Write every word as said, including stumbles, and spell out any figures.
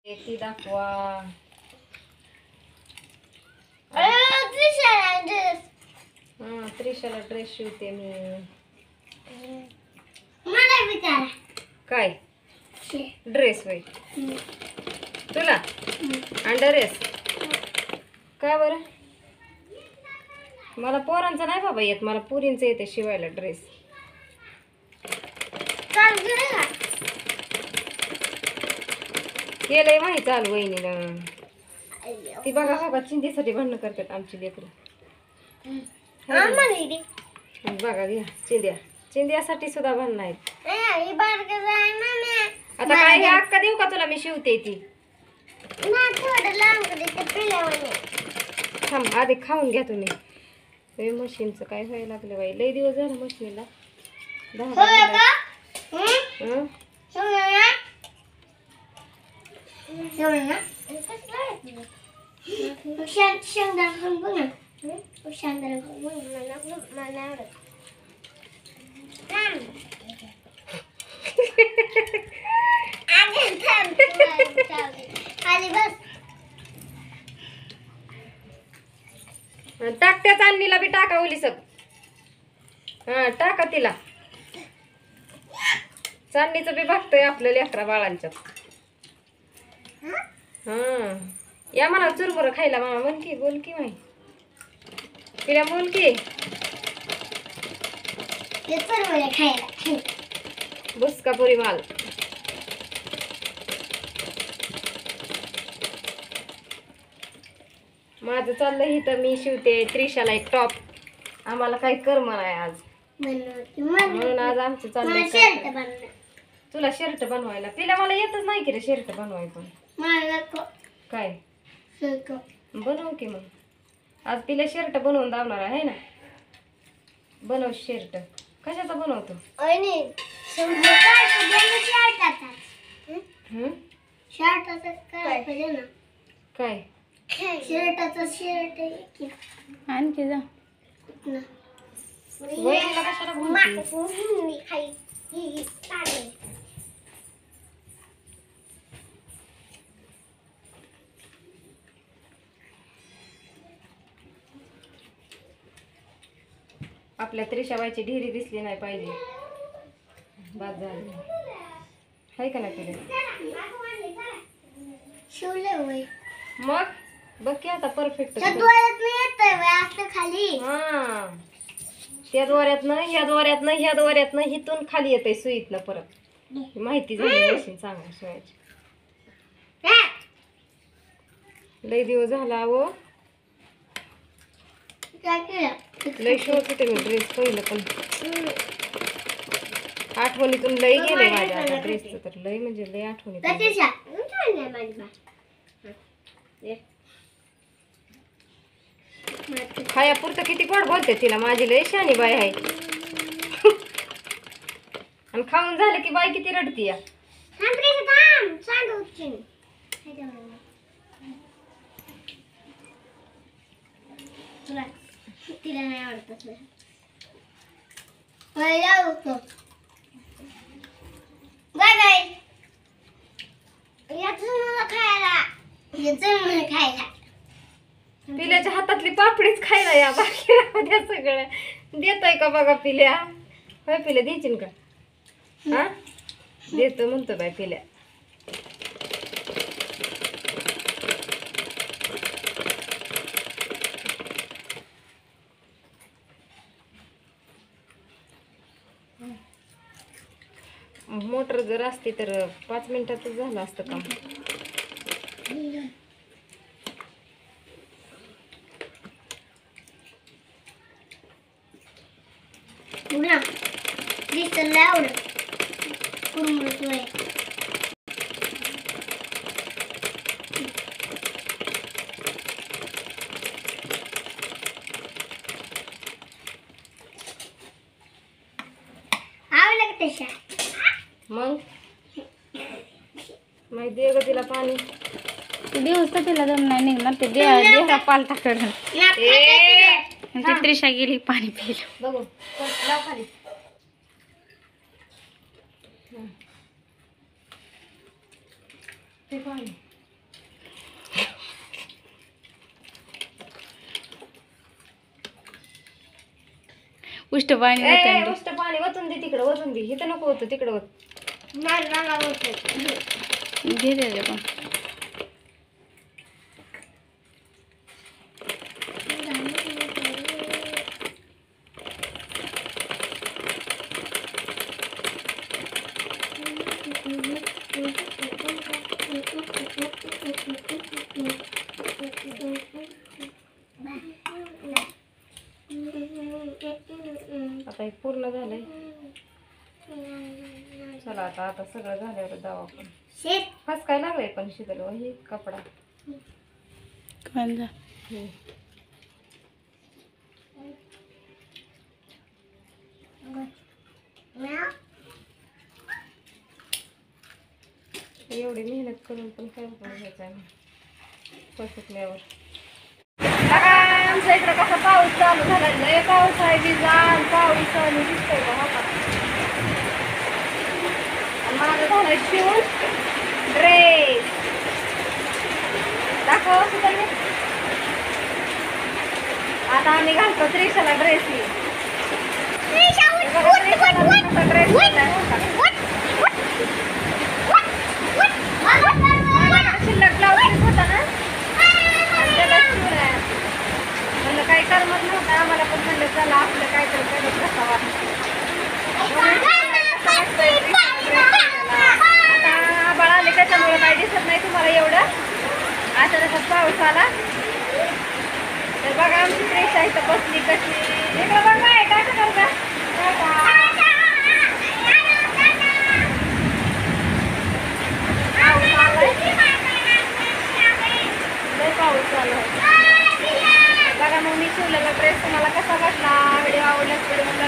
ती दाखवा. हा त्रिशाला ड्रेस शिवते मी. मला विचारा काय ड्रेस होय तुला अंडरड्रेस काय बरं? मला पोरांचं नाही बाबा येत, मला पुरींचं येते शिवायला ड्रेस. केलंय माहिती चालू वहिनीनं. ती बघा बघा चिंधीसाठी भांडणं करतात आमची लेकरं. बघा घ्या चिंध्या, चिंध्यासाठी सुद्धा भांडणं आहेत. आता काय हे अक्का देऊ का तुला मी शिवते ती? थांब आधी खाऊन घ्या तुम्ही. हे मशीनचं काय व्हायला लागलं बाई, लय दिवस झालं मशीनला. टाक त्या चांदणीला बी टाका ओली सग. हा टाका तिला. चांदणीचं बी बघतोय आपल्या लेकरा बाळांच्यात. हा या म्हणा चुरमुरं खायला मामा. म्हण की बोल की माही तिला बोल की बुसका पुरी माल. माझं चाललंय इथं मी शिवते त्रिशाला एक टॉप. आम्हाला काही कर्म नाही आज म्हणून आज आमचं चाललंय. तुला शर्ट बनवायला तिला मला येतच नाही की रे शर्ट बनवायचं. काय बनव की मग आज तिला शर्ट बनवून दावणार आहे ना. बनव शर्ट. कशाचा बनवतो? काय शर्टाचा शर्ट आणखी जा वहिनीला कशाला बोलती? आपल्या त्रिशाबाईची ढिरी दिसली नाही पाहिजे. बाद झाली हाय का नाही तुला? मग बघ की आता परफेक्ट. खाली हा त्या दोऱ्यातनं ह्या दोऱ्यातनं ह्या दोऱ्यातनं हिथून खाली येते सुईतनं परत. माहिती झाली मशीन चांगली शिवायची. लय दिवस झाला व लय शिवत होते मी ड्रेस पहिलं पण आठवणीतून लय गेले माझ्या आता ड्रेसचं. तर लय म्हणजे लय आठवणीतून. खायापुरतं किती गोड बोलते तिला माझी लय शानी बाई आहे. आणि खाऊन झालं की बाई किती रडती या. तिला नाही आवडत. खायला पिल्याच्या हातातली पापडीच खायला या. बाकी द्या सगळं देतोय का बघा पिल्या. होय पिल्या द्यायची का? हा देतो म्हणतो बाय पिल्या. मोटर जर असती तर पाच मिनिटातच झालं असतं काम. मग माहिती दे ग तिला पाणी. दिवस तर तिला दम नाही निघणार. ते देहा पालता करून ती त्रिशा गेली पाणी पिलं. बघू लाव खाली. ते पाणी उष्ट पाणी ए ओतून उष्ट पाणी वतून दे तिकडं, वतून दे. इथं नको होतं, तिकडं होत. दे घे त्याच्या पण. आता हे पूर्ण झालंय. चला आता आता सगळं झाल्यावर जाऊ आपण. फस काय लागलंय पण शीतल हे कपडा. कोणता? हम्म. एवढी मेहनत करून पण काय उपयोग घ्यायचा नाही पसरल्यावर. आमच्या इकडं कसा पाऊस चालू झाला, लय पाऊस आहे. विजान पाऊस आणि दिसतोय का हा का? आणि माझं झालं शिवून ड्रेस. दाखव सुद्धा. आता आम्ही घालतो त्रिशाला ड्रेस. शिल्लक ब्लाऊज होता ना, त्याला शिवलाय. म्हणलं काही करमत नव्हतं आम्हाला, पण म्हणलं चला आपलं काय तर करत बसावं. आता आभाळ आले त्याच्यामुळे काही दिसत नाही तुम्हाला एवढं. अचानकच पाऊस आला तर बघा आमची त्रिशा इथं बसली कशी. इकडं बघा आहे काय करू का पाऊस चालू आहे. बघा मग मी शिवलेला ड्रेस तुम्हाला कसा वाटला, व्हिडिओ आवडला तर